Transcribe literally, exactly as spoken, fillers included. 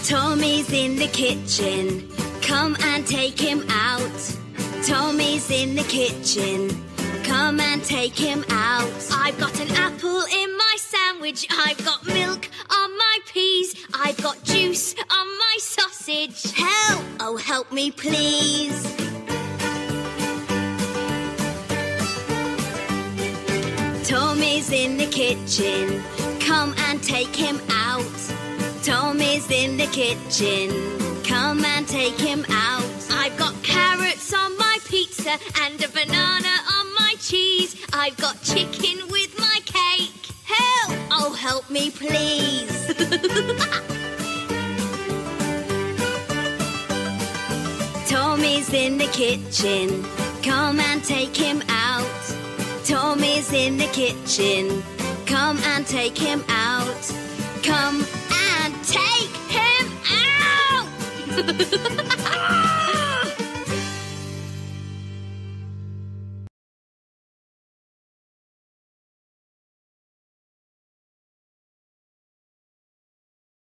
Tommy's in the kitchen, come and take him out. Tommy's in the kitchen, come and take him out. I've got an apple in my sandwich, I've got milk on my peas, I've got juice on my sausage. Help! Oh, help me please. Tommy's in the kitchen, come and take him out. Tommy's in the kitchen, come and take him out. I've got carrots on my pizza and a banana on my cheese. I've got chicken with my cake. Help! Oh, help me please. Tommy's in the kitchen, come and take him out. Tommy's in the kitchen, come and take him out. Come